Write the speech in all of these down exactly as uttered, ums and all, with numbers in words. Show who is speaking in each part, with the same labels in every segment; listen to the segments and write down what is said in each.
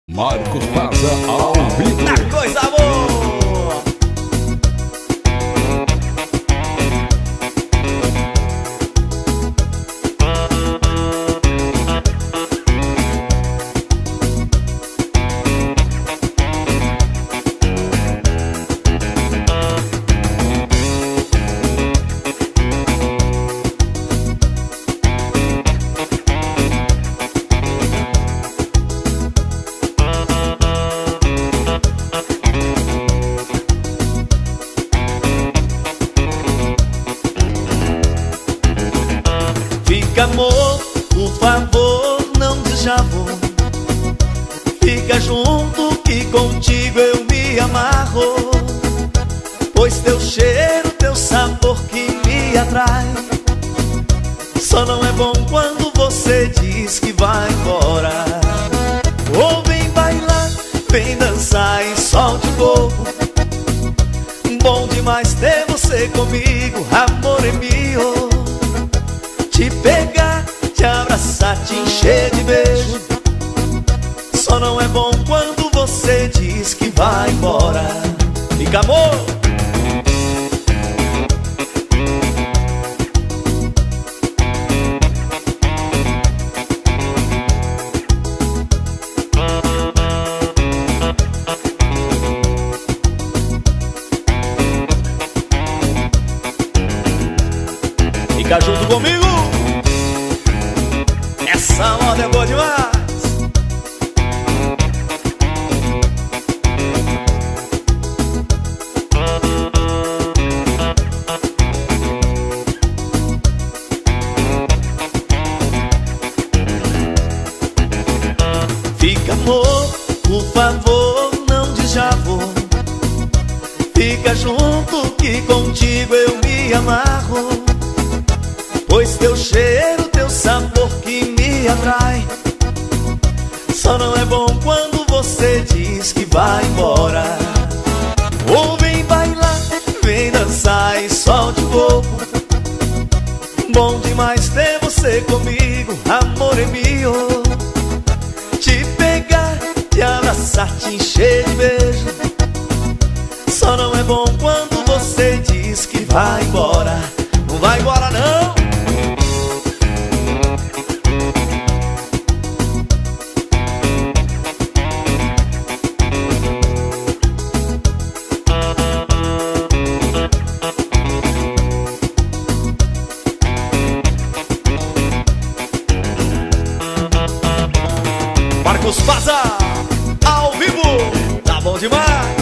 Speaker 1: Marcos Paza ao vivo.
Speaker 2: Na coisa boa! Fica, amor, por favor, não diz já vou. Fica junto que contigo eu me amarro, pois teu cheiro, teu sabor que me atrai. Só não é bom quando você diz que vai embora. Ou vem bailar, vem dançar e solte o corpo. Bom demais ter você comigo, amor é meu. Te pegar, te abraçar, te encher de beijo. Só não é bom quando você diz que vai embora. Fica, amor! Fica junto comigo. Essa moda é boa demais. Fica, amor, por favor, não diz já vou. Fica junto que contigo eu me amarro, pois teu cheiro, teu sabor que me atrai. Só não é bom quando você diz que vai embora. Ou vem bailar, vem dançar e solte o corpo. Bom demais ter você comigo, amor é meu. Te pegar, te abraçar, te encher de beijo. Só não é bom quando você diz que vai embora. Não vai embora não. Marcos Paza, ao vivo, tá bom demais.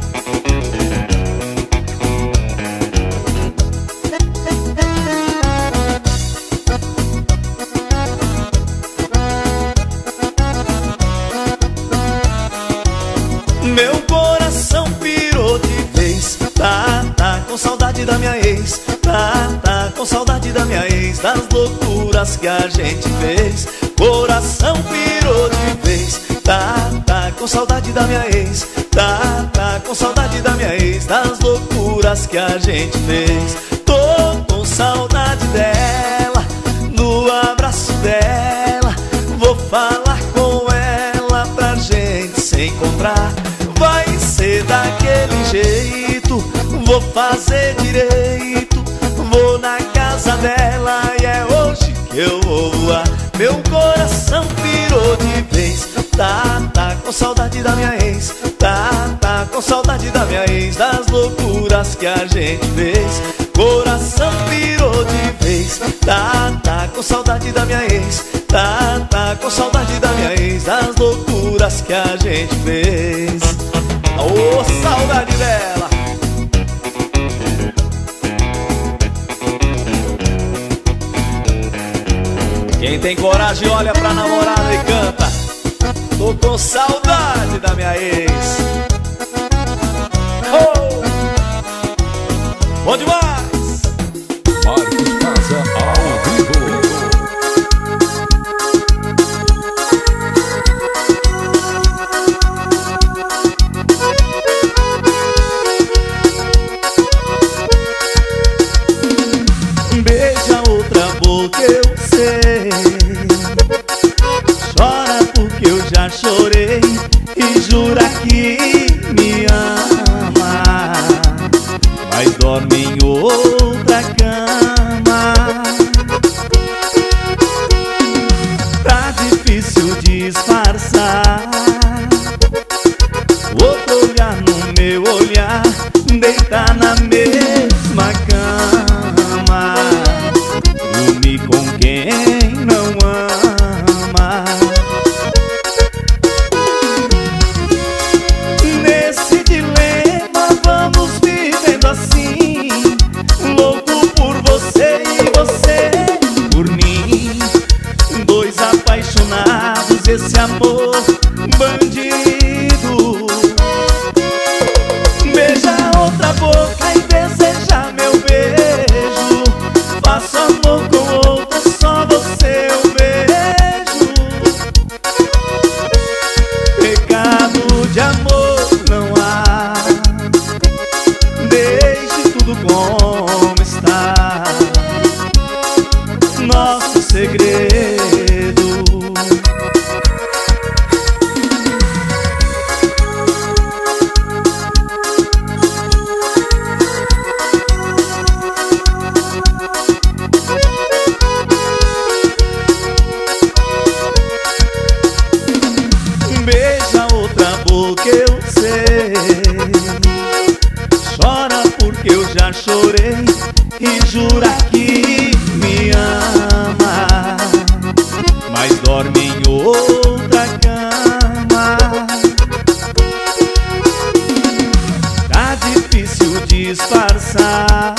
Speaker 2: Meu coração pirou de vez. Tá, tá com saudade da minha ex. Tá, tá com saudade da minha ex. Das loucuras que a gente fez. Coração pirou de vez. Tá, tá com saudade da minha ex. Tá, tá com saudade da minha ex. Das loucuras que a gente fez. Tô com saudade dela, no abraço dela. Vou falar com ela pra gente se encontrar. Vai ser daquele jeito, vou fazer direito. Vou na casa dela e é hoje que eu vou voar. Meu coração pirou de vez. Tá, tá com saudade da minha ex. Tá, tá com saudade da minha ex. Das loucuras que a gente fez. Coração pirou de vez. Tá, tá com saudade da minha ex. Tá, tá com saudade da minha ex. Das loucuras que a gente fez. Ô, oh, saudade dela. Quem tem coragem olha pra namorada e canta. Tô com saudade da minha ex. Oh! Bom demais!
Speaker 1: Marcos Paza ao vivo.
Speaker 2: Beija outra boca, eu sei. Chora porque eu já chorei. e jura que me ama, mas dorme em outra cama. Tá difícil disfarçar, outro olhar no meu olhar, deitar na mesma cama, dormir com quem não ama. Nesse dilema vamos vivendo assim, louco por você e você por mim, dois apaixonados, esse amor bandido. Beija outra boca e deseja meu beijo, faço amor com outra, só você eu vejo. Pecado de amor não há, deixe tudo como está, nosso segredo. Beija outra boca, eu sei, chora porque eu já chorei, e jura que me ama, mas dorme em outra cama. Tá difícil disfarçar,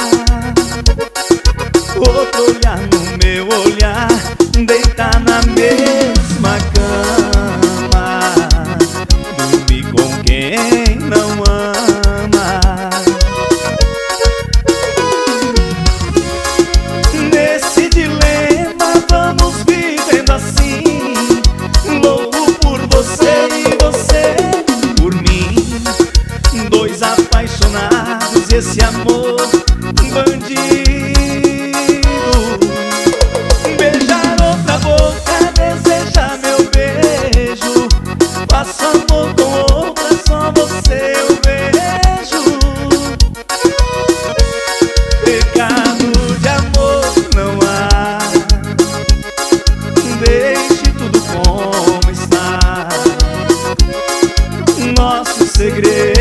Speaker 2: outro olhar no meu olhar, deitar na mesma cama, dormir com quem não ama. Nesse dilema vamos vivendo assim, louco por você e você por mim, dois apaixonados, esse amor bandido. Beijar outra boca, desejar meu beijo, faço amor com outra, só você eu vejo. Pecado de amor não há, deixe tudo como está, nosso segredo.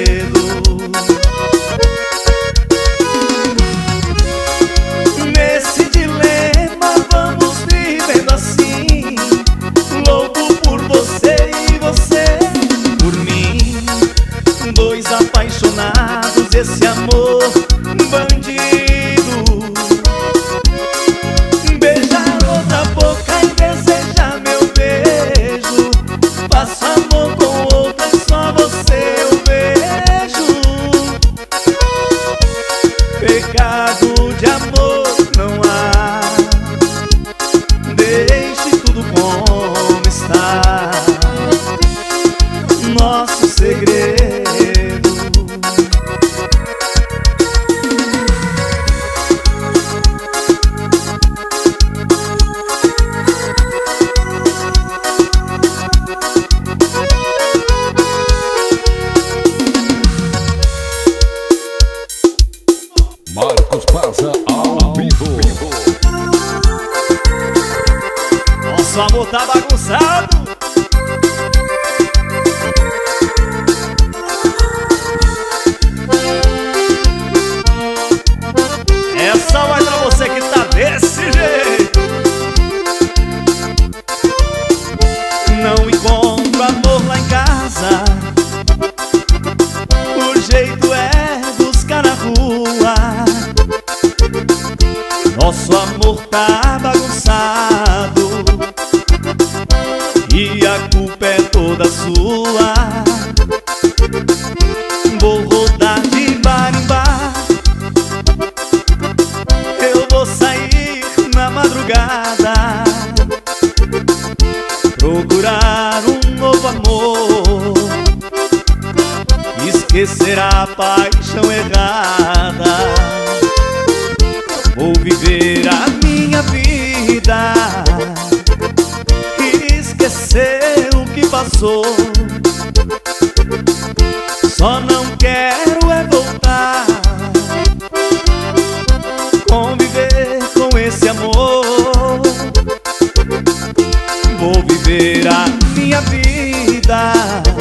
Speaker 2: Nesse dilema vamos vivendo assim, louco por você e você por mim, dois apaixonados, esse amor bandido. Beijar outra boca e desejar meu beijo, faço amor com outra, só você eu vejo. Pecado de amor não há, deixe tudo como está, nosso segredo.
Speaker 1: Marcos Paza ao vivo.
Speaker 2: Nosso amor tá bagunçado. Essa vai pra você que tá desse jeito. Não encontro amor lá em casa, o jeito é buscar na rua. Nosso amor tá bagunçado e a culpa é toda sua. Vou rodar de bar em bar, eu vou sair na madrugada, procurar um novo amor, esquecer a paixão errada. Vou viver a minha vida e esquecer o que passou. Só não quero é voltar, conviver com esse amor. Vou viver a minha vida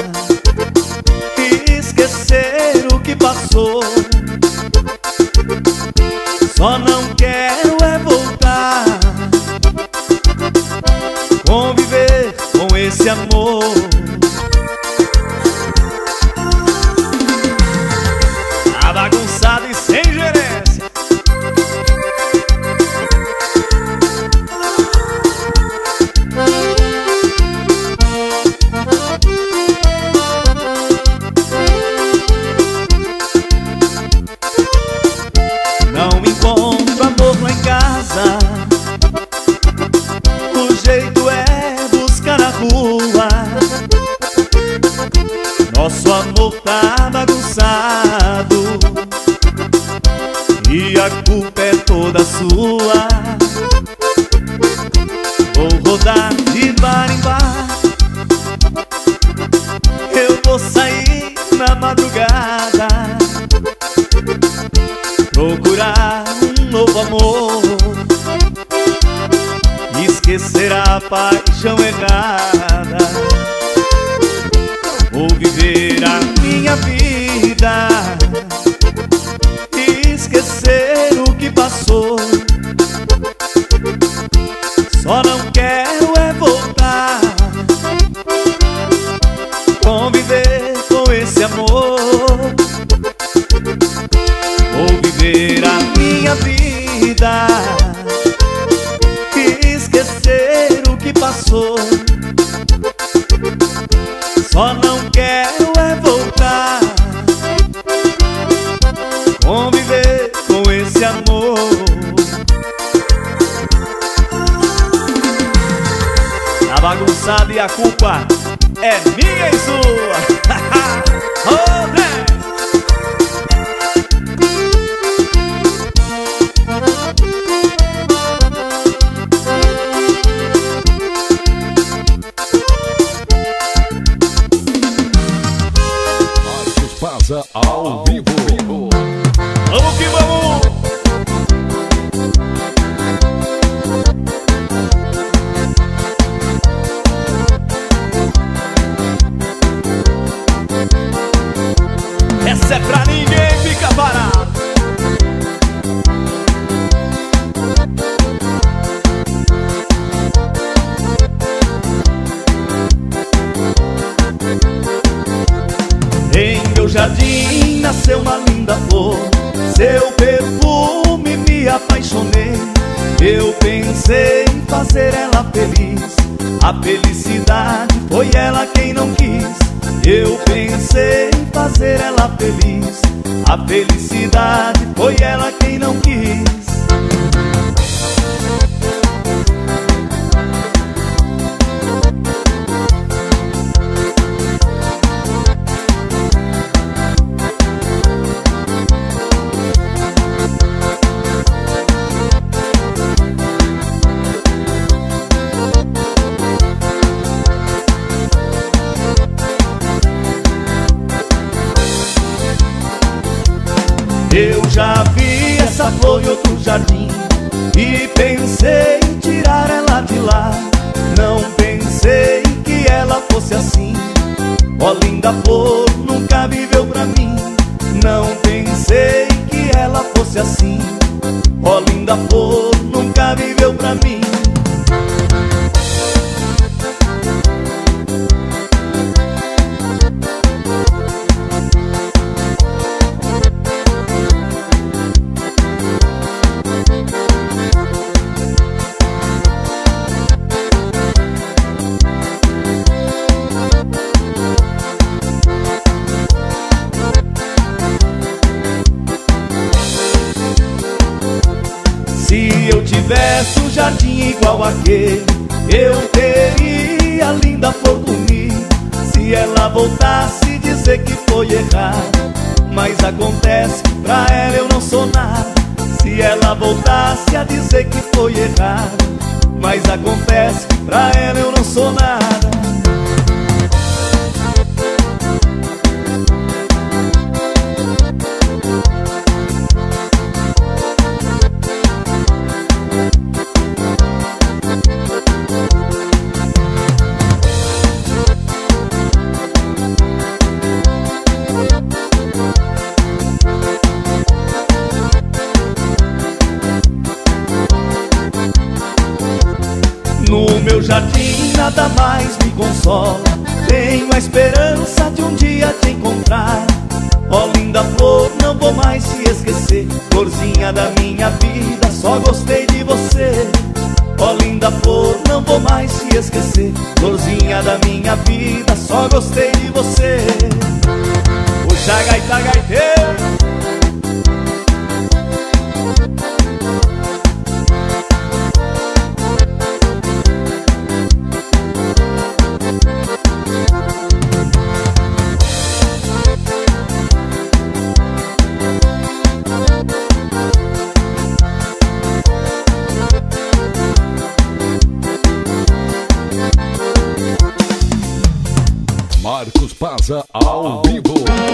Speaker 2: e esquecer o que passou. Só não quero é voltar, conviver com esse amor. Tá bagunçado e sem gerência. Não encontro amor lá em casa, o jeito é buscar na rua. Nosso amor tá bagunçado e a culpa é toda sua. Vou rodar de bar em bar, eu vou sair na madrugada, procurar um novo amor, esquecer a paixão errada. Vou viver a minha vida e esquecer o que passou. Só não quero é voltar, conviver com esse amor. Vou viver a minha vida e esquecer o que passou. Só não quero é voltar, conviver com esse amor. Tá bagunçado e a culpa é minha e sua. Oh,
Speaker 1: Pasa ao vivo.
Speaker 2: Vamos que vamos! Essa é pra ninguém ficar parado. Em meu jardim nasceu uma linda flor, seu perfume me apaixonei. Eu pensei em fazer ela feliz, a felicidade foi ela quem não quis. Eu pensei em fazer ela feliz, a felicidade foi ela quem não quis. Eu já vi essa flor em outro jardim e pensei em tirar ela de lá. Não pensei que ela fosse assim. Ó linda flor, nunca viveu pra mim. Não pensei que ela fosse assim. Ó linda flor, nunca viveu pra mim. Se eu tivesse um jardim igual aquele, eu teria a linda flor comigo. Se ela voltasse dizer que foi errado, mas acontece que pra ela eu não sou nada. Se ela voltasse a dizer que foi errado, mas acontece que pra ela eu não sou nada. nada mais me consola. Tenho a esperança de um dia te encontrar. Ó linda flor, não vou mais te esquecer. Florzinha da minha vida, só gostei de você. Ó linda flor, não vou mais te esquecer. Florzinha da minha vida, só gostei de você. Puxa a gaita, gaiteiro.
Speaker 1: Marcos Paza ao vivo.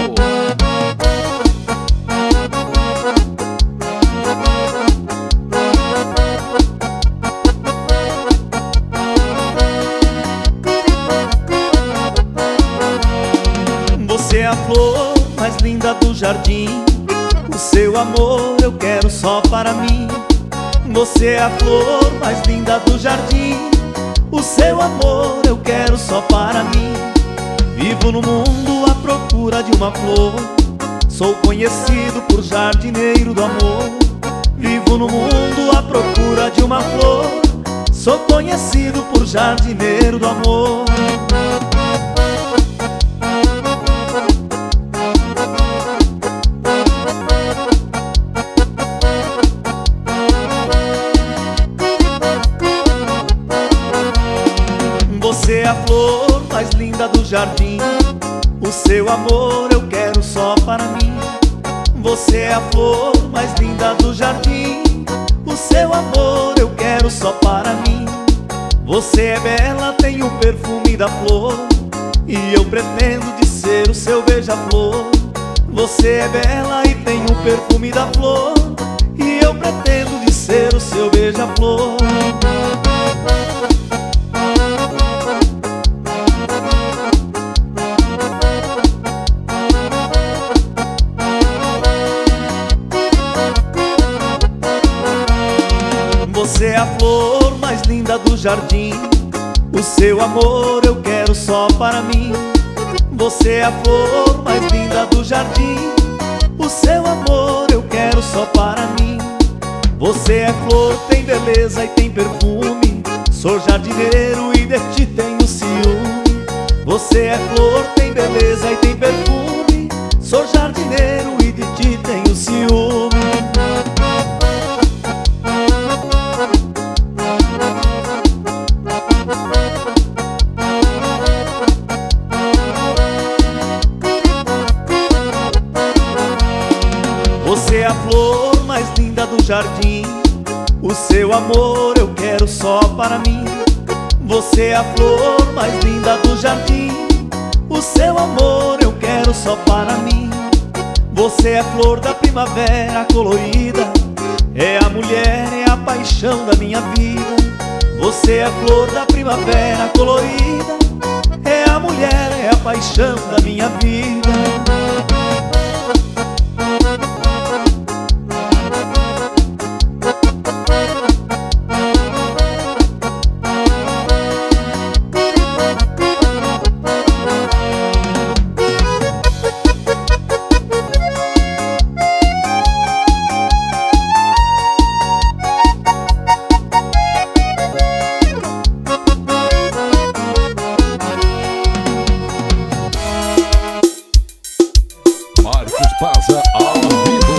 Speaker 2: Você é a flor mais linda do jardim. O seu amor eu quero só para mim. Você é a flor mais linda do jardim. O seu amor eu quero só para mim. Vivo no mundo à procura de uma flor. Sou conhecido por jardineiro do amor. Vivo no mundo à procura de uma flor. Sou conhecido por jardineiro do amor. Você é a flor mais linda do jardim. O seu amor eu quero só para mim. Você é a flor mais linda do jardim. O seu amor eu quero só para mim. Você é bela, tem o perfume da flor, e eu pretendo de ser o seu beija-flor. Você é bela e tem o perfume da flor, e eu pretendo de ser o seu beija-flor. Você é a flor mais linda do jardim. O seu amor eu quero só para mim. Você é a flor mais linda do jardim. O seu amor eu quero só para mim. Você é flor, tem beleza e tem perfume. Sou jardineiro e de ti tenho ciúme. Você é flor, tem beleza e tem perfume. Sou jardineiro e de ti tenho ciúme. Você é a flor mais linda do jardim. O seu amor eu quero só para mim. Você é a flor mais linda do jardim. O seu amor eu quero só para mim. Você é a flor da primavera colorida. É a mulher, é a paixão da minha vida. Você é a flor da primavera colorida. É a mulher, é a paixão da minha vida.
Speaker 1: Marcos Paza ao vivo.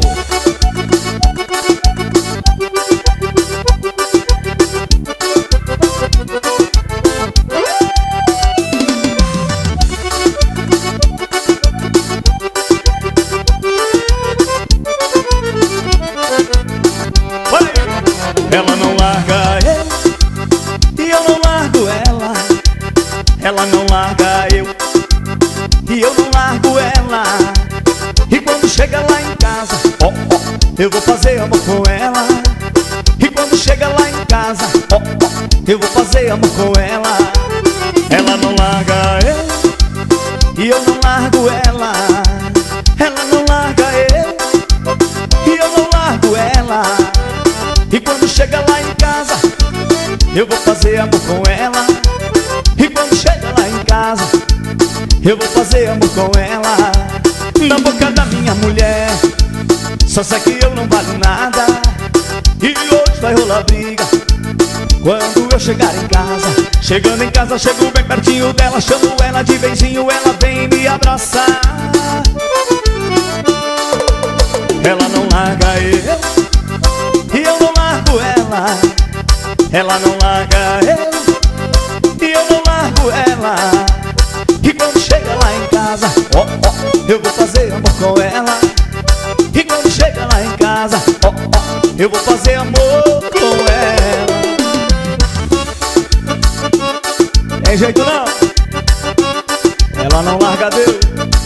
Speaker 2: Ela não larga eu e eu não largo ela. Ela não larga eu e eu não largo ela. E quando chega lá em casa, ó, ó, eu vou fazer amor com ela. E quando chega lá em casa, ó, ó, eu vou fazer amor com ela. Ela não larga eu e eu não largo ela. Ela não larga eu e eu não largo ela. E quando chega lá em casa, eu vou fazer amor com ela. eu vou fazer amor com ela, na boca da minha mulher. Só sei que eu não valho nada e hoje vai rolar briga quando eu chegar em casa. Chegando em casa, chego bem pertinho dela, chamo ela de beijinho, ela vem me abraçar. Ela não larga eu e eu não largo ela. Ela não larga eu e eu não largo ela. E quando chega lá em casa, ó, ó, eu vou fazer amor com ela. E quando chega lá em casa, ó, ó, eu vou fazer amor com ela. Tem jeito não, ela não larga Deus.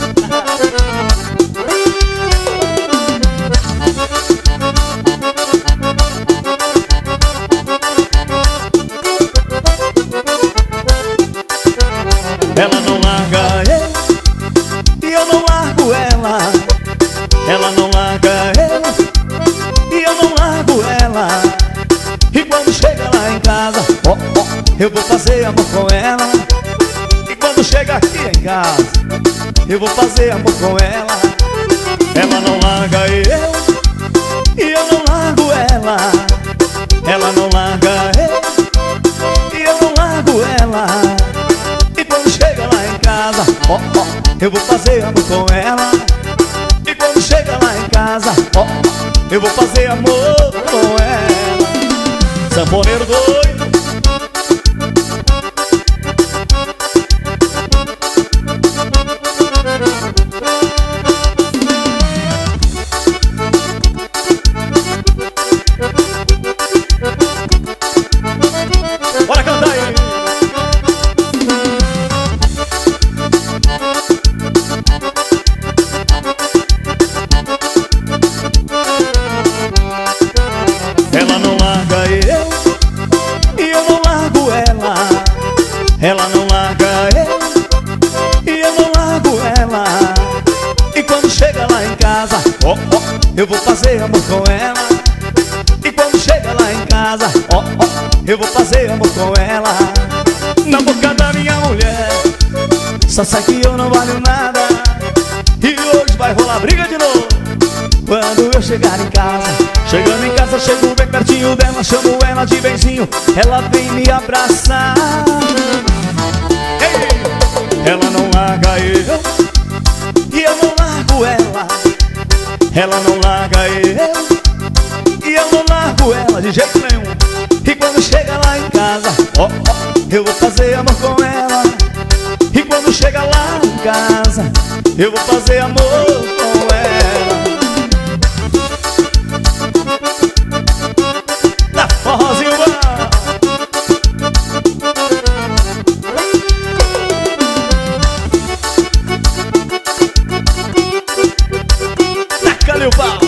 Speaker 2: Ela não larga eu e eu não largo ela. Ela não larga eu e eu não largo ela. E quando chega lá em casa, ó, ó, eu vou fazer amor com ela. E quando chega aqui em casa, eu vou fazer amor com ela. Ela não larga eu e eu não largo ela. Ela não larga eu e eu não largo ela. E quando chega lá em casa, ó, ó, eu vou fazer amor com ela. E quando chega lá em casa, ó, ó, eu vou fazer amor com ela. Sanfoneiro doido. Bora cantar aí. Ela não larga eu e eu não largo ela. Ela não larga eu e eu não largo ela. E quando chega lá em casa, ó, ó, eu vou fazer amor com ela. E quando chega lá em casa, ó, ó, eu vou fazer amor com ela, na boca da minha mulher. Só sei que eu não valho nada e hoje vai rolar briga de novo quando eu chegar em casa. Chegando em casa, chego bem pertinho dela, chamo ela de beijinho, ela vem me abraçar. Ei! Ela não larga eu e eu não largo ela. Ela não larga eu e eu não largo ela de jeito nenhum. E quando chega lá em casa, ó, ó, eu vou fazer amor com ela. E quando chega lá em casa, eu vou fazer amor com ela. Da forrozinho bom. Taca-lhe o pau.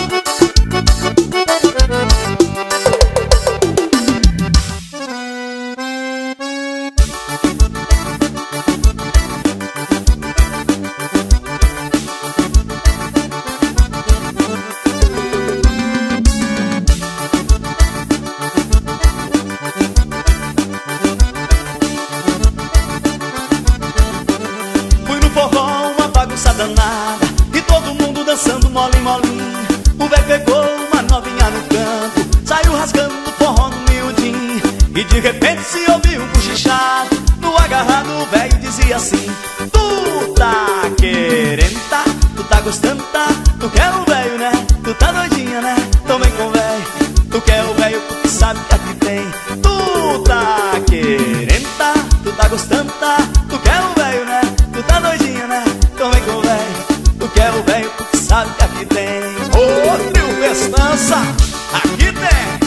Speaker 2: Danada, e todo mundo dançando mole molinho. O velho pegou uma novinha no canto, saiu rasgando o forró no miudinho. E de repente se ouviu um cochichado. No agarrado o velho dizia assim: tu tá querendo, tá? Tu tá gostando, tá? Tu quer o velho, né? Tu tá doidinha, né? Então vem com o velho. Tu quer o velho porque sabe que aqui tem. Tu tá querendo, tá? Tu tá gostando, tá? Tu quer o velho, né? Tu tá doidinha, né? Então vem com o velho. Tu quer o velho porque sabe que aqui tem. Ô, trio festança, aqui tem.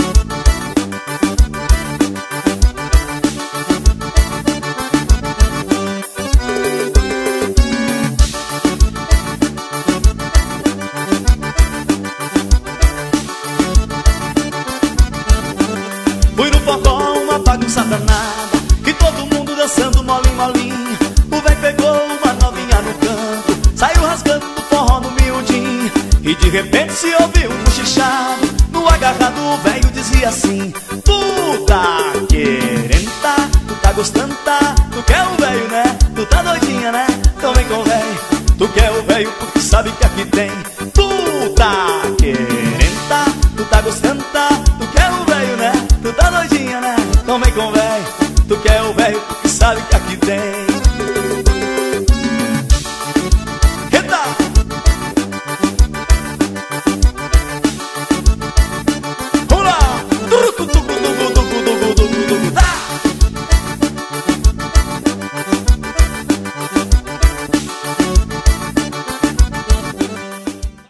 Speaker 2: Fui no forró, uma bagunça danada, e todo mundo dançando molinho, molinho. O velho pegou uma novinha no canto, saiu rasgando o forró no miudinho. E de repente se ouviu um cochichado. No agarrado o velho dizia assim: tu tá querendo, tá? Tu tá gostando, tá? Tu quer o velho, né? Tu tá doidinha, né? Tu quer o velho porque sabe que aqui tem. Tu tá querendo, tá? Tu tá gostando, tá? Tu quer o velho, né? Tu tá doidinha, né? Então vem com o velho. Tu quer o velho porque sabe que aqui tem.